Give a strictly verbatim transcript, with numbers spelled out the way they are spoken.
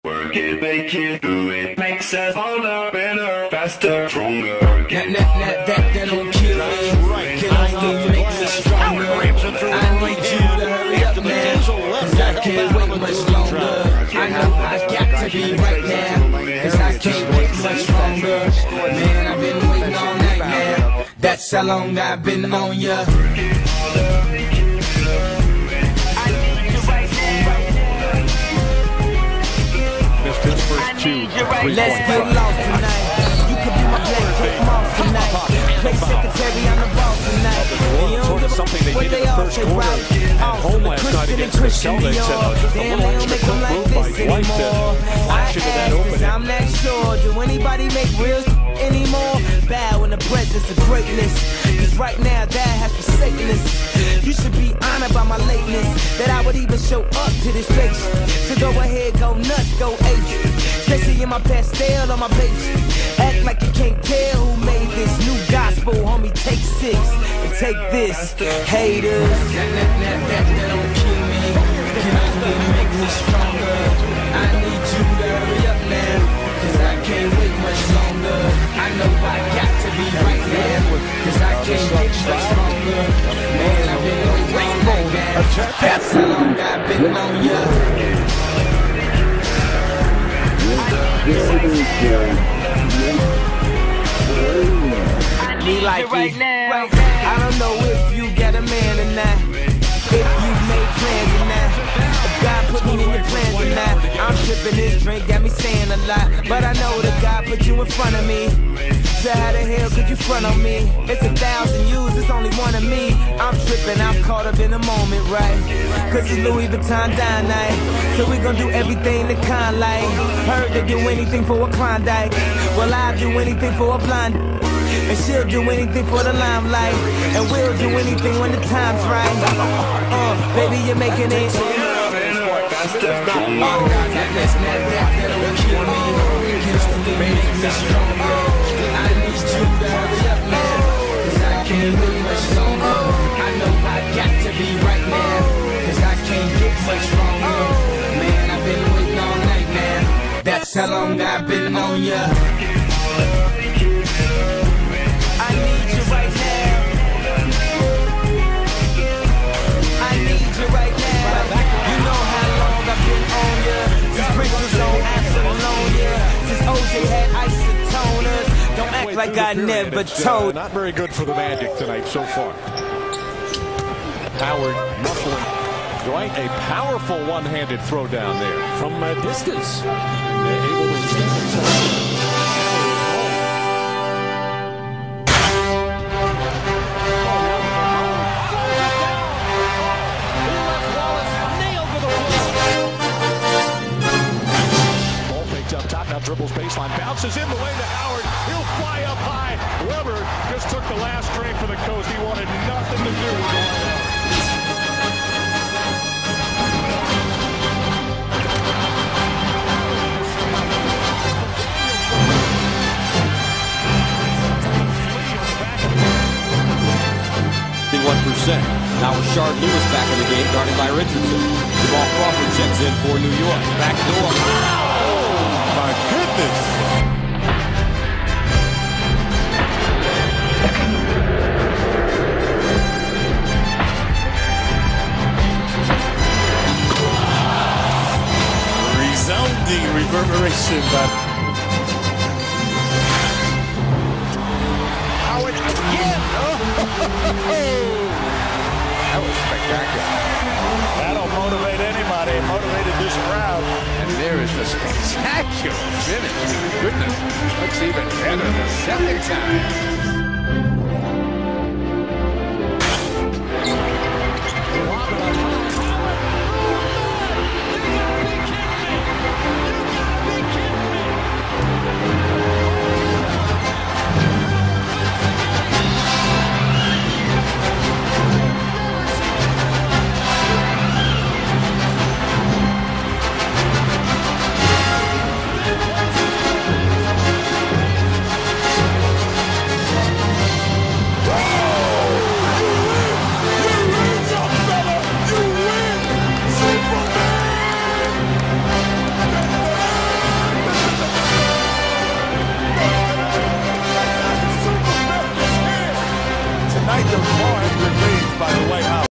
Work it, make it, do it. Makes us older, better, faster, stronger. That, that, that, that, that don't kill me. Can only make me stronger. I need you to hurry up now, cause I can't wait much longer. I know I got to be right now, cause I can't wait much longer. Man, I've been waiting all night now. That's how long I've been on ya. Let's get lost tonight. You could be my blanket moss tonight. Play secretary, I'm the boss tonight. You don't give a what they all say, right? Awesome, the Christian and Christian Dior. Damn, they don't make them like this anymore. I ask, cause I'm not sure. Do anybody make real anymore? Bow in the presence of greatness, cause right now that has forsaken us. You should be honored by my lateness, that I would even show up to this place. So go ahead, go nuts, go ape. Especially in my pastel on my page. Act like you can't tell who made this new gospel, homie. Take six and take this, haters. That, that, that, that, that don't kill me, can only make me stronger. I need you to hurry up now, cause I can't wait much longer. I know I got to be right now, cause I can't get much longer. Man, I've been waiting all night now. That's how long I've been on ya. Me like right now. I don't know if you got a man or not, if you made plans or not, if God put me in your plans or not. I'm tripping, this drink got me saying a lot, but I know that God put you in front of me. So how the hell could you front on me? It's a thousand yous, it's only one of me. I'm tripping, I'm caught up in the moment, right? Cause it's Louis Vuitton dine night, so we gon' do everything the kind like. Heard they do anything for a Klondike, well I'll do anything for a blonde, and she'll do anything for the limelight, and we'll do anything when the time's right. Uh, baby, you're making it. Oh, that, that's not that, that don't kill me. Can only make me stronger. I need you to hurry up now, cause I can't wait much longer. I know I got to be right now, cause I can't get much longer. Man, I've been waiting all night now. That's how long I've been on ya. I need you right now. I need you right now. You know how long I've been on ya. Since Prince was on Apollonia, since O J had isotoners. Don't act like I never told. Not very good for the Magic tonight so far. Howard muffling Dwight, a powerful one-handed throw down there from uh, distance. They're able to keep themselves. Dribbles baseline, bounces in the way to Howard. He'll fly up high. Weber just took the last train for the coast. He wanted nothing to do with it. one percent. Now Rashard Lewis back in the game, guarded by Richardson. Jamal Crawford checks in for New York. Back door. Oh, my goodness. Resounding reverberation, but Howard again. Oh. That was spectacular. That'll motivate anybody, motivated this crowd. And there is the spectacular finish. Goodness, looks even better the second time. right, there was more extra games by the White House.